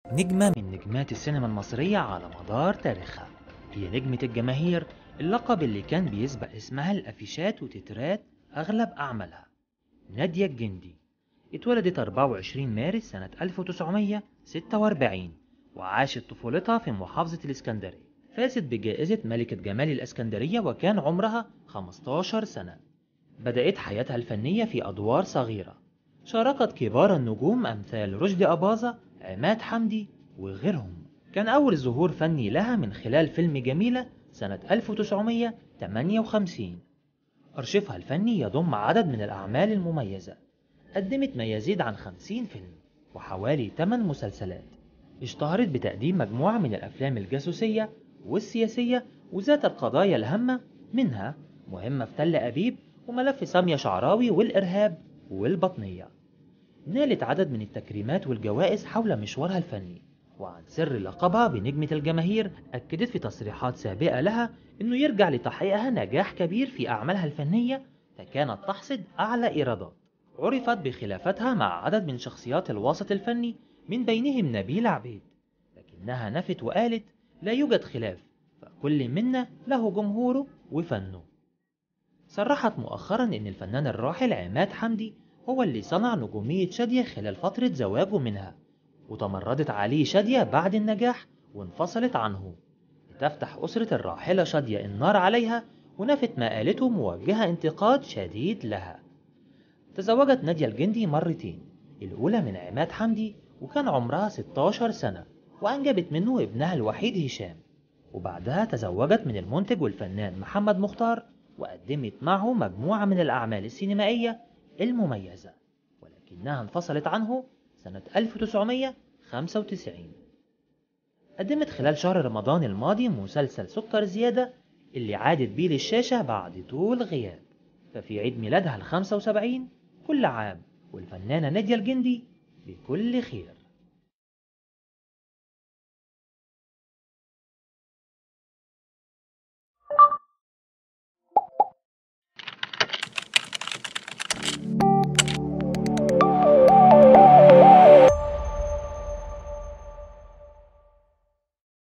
نجمة من نجمات السينما المصرية على مدار تاريخها. هي نجمة الجماهير، اللقب اللي كان بيسبق اسمها الأفيشات وتترات أغلب أعمالها. نادية الجندي اتولدت 24 مارس سنة 1946 وعاشت طفولتها في محافظة الإسكندرية. فازت بجائزة ملكة جمال الإسكندرية وكان عمرها 15 سنة. بدأت حياتها الفنية في أدوار صغيرة، شاركت كبار النجوم أمثال رشدي أباظة، عماد حمدي وغيرهم. كان أول ظهور فني لها من خلال فيلم جميلة سنة 1958. أرشيفها الفني يضم عدد من الأعمال المميزة، قدمت ما يزيد عن 50 فيلم وحوالي 8 مسلسلات. اشتهرت بتقديم مجموعة من الأفلام الجاسوسية والسياسية وذات القضايا الهامة، منها مهمة في تل أبيب وملف سامية شعراوي والإرهاب والبطنية. نالت عدد من التكريمات والجوائز حول مشوارها الفني. وعن سر لقبها بنجمة الجماهير أكدت في تصريحات سابقة لها أنه يرجع لتحقيقها نجاح كبير في أعمالها الفنية، فكانت تحصد أعلى إيرادات. عرفت بخلافتها مع عدد من شخصيات الوسط الفني من بينهم نبيل عبيد، لكنها نفت وقالت لا يوجد خلاف، فكل منا له جمهوره وفنه. صرحت مؤخرا ان الفنان الراحل عماد حمدي هو اللي صنع نجومية شادية خلال فترة زواجه منها، وتمردت عليه شادية بعد النجاح وانفصلت عنه، لتفتح أسرة الراحلة شادية النار عليها، ونفت ما قالته موجهة انتقاد شديد لها. تزوجت نادية الجندي مرتين، الأولى من عماد حمدي وكان عمرها 16 سنة وأنجبت منه ابنها الوحيد هشام، وبعدها تزوجت من المنتج والفنان محمد مختار وقدمت معه مجموعة من الأعمال السينمائية المميزة، ولكنها انفصلت عنه سنة 1995. قدمت خلال شهر رمضان الماضي مسلسل سكر زيادة اللي عادت بيه للشاشة بعد طول غياب. ففي عيد ميلادها ال75 كل عام والفنانة نادية الجندي بكل خير.